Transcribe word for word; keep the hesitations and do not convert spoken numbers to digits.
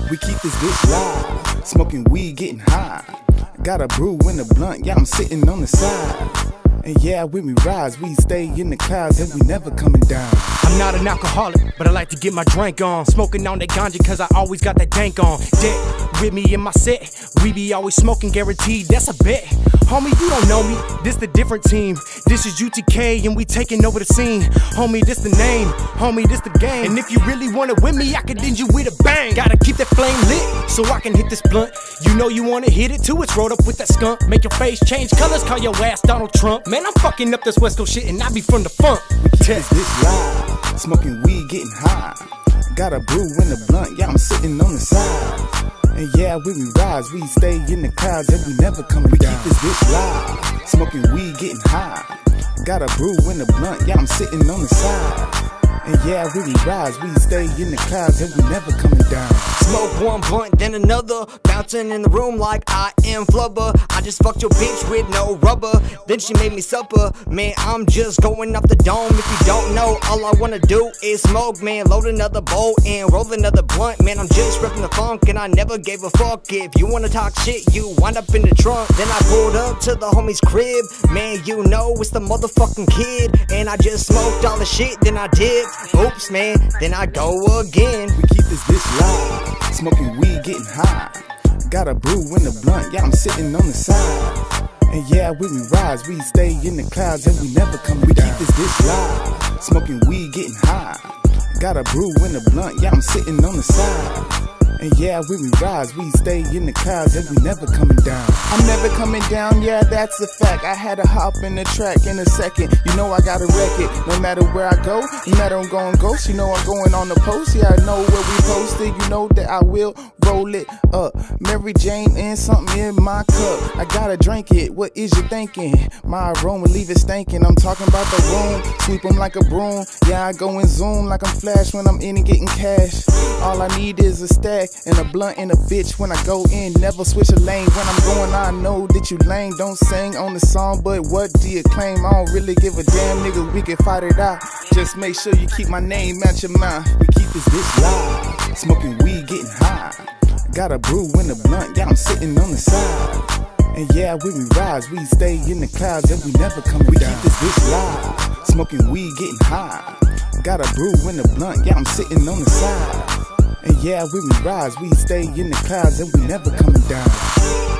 We keep this bitch live, smoking weed, getting high. Got a brew in the blunt, yeah, I'm sitting on the side. And yeah, when we rise, we stay in the clouds and we never coming down. I'm not an alcoholic, but I like to get my drink on. Smoking on that ganja cause I always got that dank on. Dick with me in my set, we be always smoking, guaranteed, that's a bet. Homie, you don't know me, this the different team. This is U T K and we taking over the scene. Homie, this the name, homie, this the game. And if you really want it with me, I can end you with a bang. Gotta keep that flame lit, so I can hit this blunt. You know you wanna hit it too, it's rolled up with that skunk. Make your face change colors, call your ass Donald Trump. Man, I'm fucking up this West Coast shit and I be from the funk. We keep this bitch live, smoking weed, getting high. Got a brew in the blunt, yeah, I'm sitting on the side. And yeah, when we rise, we stay in the clouds and we never coming down. We keep this bitch live, smoking weed, getting high. Got a brew in the blunt, yeah, I'm sitting on the side. And yeah, when we rise, we stay in the clouds and we never coming down. Smoke one blunt, then another, bouncing in the room like I am Flubber. I just fucked your bitch with no rubber, then she made me supper. Man, I'm just going off the dome. If you don't know, all I wanna do is smoke, man. Load another bowl and roll another blunt. Man, I'm just ripping the funk and I never gave a fuck. If you wanna talk shit, you wind up in the trunk. Then I pulled up to the homie's crib. Man, you know it's the motherfucking kid. And I just smoked all the shit, then I dipped. Oops, man, then I go again. We keep this bitch live, smoking weed, getting high. Got a brew in the blunt, yeah, I'm sitting on the side. And yeah, when we rise, we stay in the clouds and we never coming down. We keep this bitch live, smoking weed, getting high. Got a brew in the blunt, yeah, I'm sitting on the side. And yeah, when we rise, we stay in the clouds and we never coming down. I'm never coming down, yeah, that's a fact. I had to hop in the track in a second. You know I gotta wreck it, no matter where I go. No matter I'm going ghost, you know I'm going on the post. Yeah, I know where we posted, you know that I will roll it up. Mary Jane and something in my cup. I gotta drink it, what is you thinking? My aroma, leave it stinking. I'm talking about the room, sweep them like a broom. Yeah, I go and zoom like I'm Flash when I'm in and getting cash. All I need is a stack and a blunt and a bitch when I go in. Never switch a lane when I'm going. I know that you lame, don't sing on the song, but what do you claim? I don't really give a damn, nigga, we can fight it out. Just make sure you keep my name out your mouth. We keep this bitch live, smoking weed, getting high. Got a brew in the blunt, yeah, I'm sitting on the side. And yeah, when we rise, we stay in the clouds and we never coming down. We keep this bitch live, smoking weed, getting high. Got a brew in the blunt, yeah, I'm sitting on the side. And yeah, when we rise, we stay in the clouds and we never coming down.